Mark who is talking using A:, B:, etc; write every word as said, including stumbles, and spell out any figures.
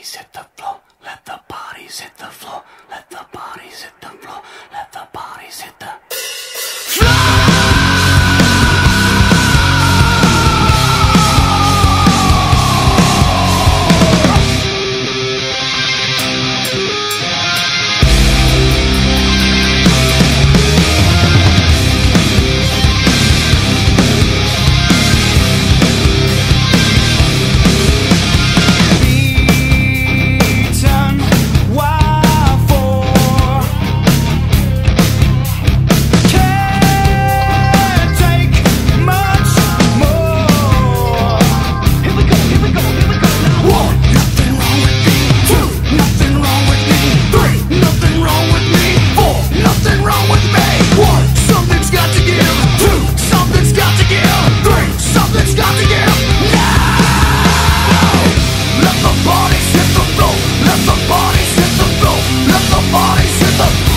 A: bodies hit the floor. Let the bodies hit the floor. Let the bodies hit the floor. Let the bodies hit the bodies hit the